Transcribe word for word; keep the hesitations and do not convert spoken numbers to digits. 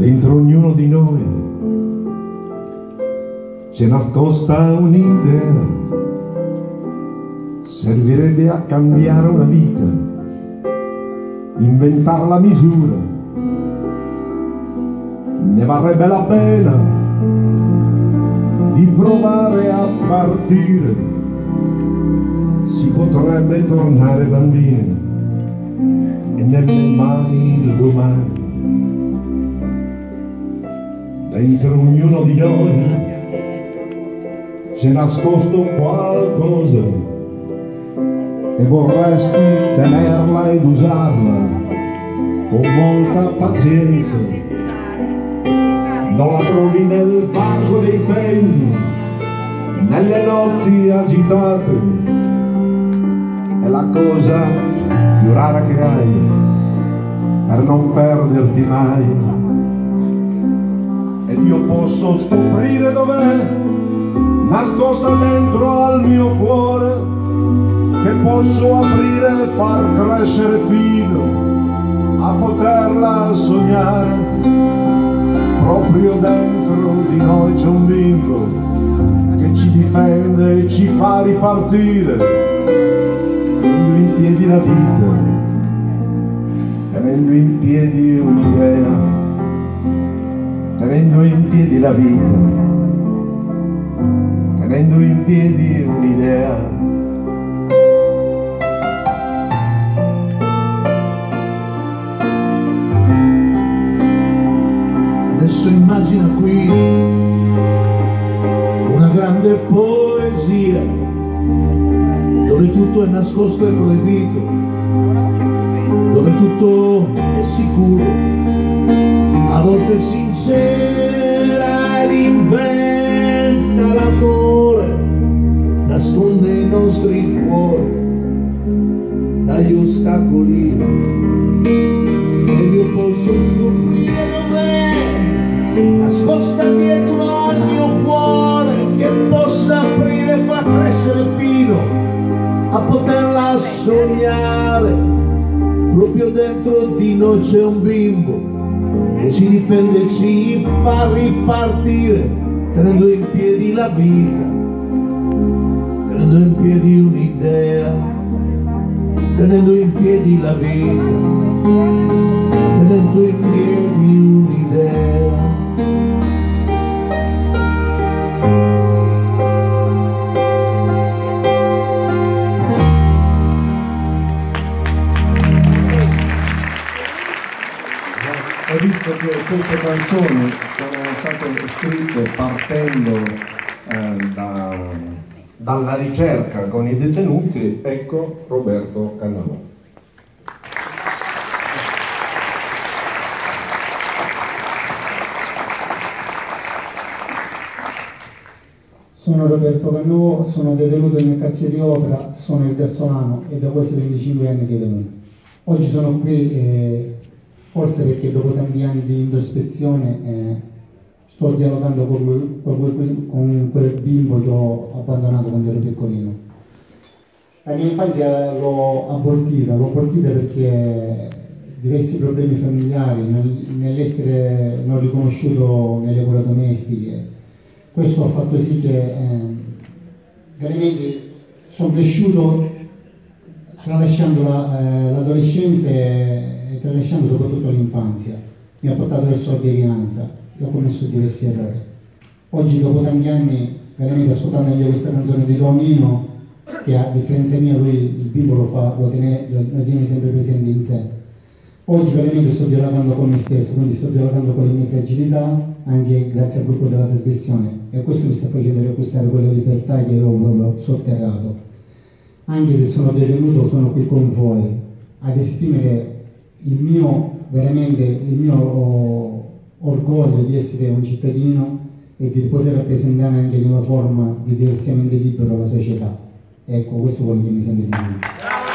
Dentro ognuno di noi c'è nascosta un'idea, servirebbe a cambiare una vita, inventare la misura, ne varrebbe la pena di provare a partire, si potrebbe tornare bambini e nelle mani il domani. Dentro ognuno di noi c'è nascosto qualcosa e vorresti tenerla ed usarla con molta pazienza. Non la trovi nel banco dei pegni, nelle notti agitate, è la cosa più rara che hai per non perderti mai. Ed io posso scoprire dov'è, nascosta dentro al mio cuore, che posso aprire e far crescere fino a poterla sognare. Proprio dentro di noi c'è un bimbo che ci difende e ci fa ripartire, tenendo in piedi la vita, tenendo in piedi un'idea, tenendo in piedi la vita, tenendo in piedi un'idea. Adesso immagina qui una grande poesia dove tutto è nascosto e proibito, dove tutto è sicuro, a volte sincera, ed inventa l'amore, nasconde i nostri cuori dagli ostacoli. Ed io posso scoprire dov'è, nascosta dietro al mio cuore, che possa aprire e far crescere fino a poterla sognare. Proprio dentro di noi c'è un bimbo che ci difende e ci fa ripartire, tenendo in piedi la vita, tenendo in piedi un'idea, tenendo in piedi la vita, tenendo in piedi un'idea. Ho visto che queste canzoni sono state scritte partendo eh, da, dalla ricerca con i detenuti. Ecco Roberto Cannavò. Sono Roberto Cannavò, sono detenuto nel carcere di Opera, sono ergastolano e da quasi venticinque anni detenuto. Oggi sono qui eh, forse perché dopo tanti anni di introspezione eh, sto dialogando con quel, con, quel, con quel bimbo che ho abbandonato quando ero piccolino. La mia infanzia l'ho abortita, l'ho abortita perché diversi problemi familiari, nell'essere non riconosciuto nelle cure domestiche. Questo ha fatto sì che eh, veramente sono cresciuto tralasciando l'adolescenza la, eh, e tralasciando soprattutto l'infanzia. Mi ha portato verso la devianza e ho commesso diversi errori. Oggi, dopo tanti anni, veramente ascoltando io questa canzone di Domino, che a differenza mia lui il bimbo lo, fa, lo, tiene, lo, lo tiene sempre presente in sé. Oggi veramente sto dialogando con me stesso, quindi sto dialogando con le mie fragilità, anzi grazie al gruppo della trasgressione, e questo mi sta facendo riacquistare quella libertà che avevo proprio sotterrato. Anche se sono detenuto, sono qui con voi ad esprimere il mio, veramente, il mio oh, orgoglio di essere un cittadino e di poter rappresentare anche in una forma di diversamente libero la società. Ecco, questo è quello che mi sembra di dire.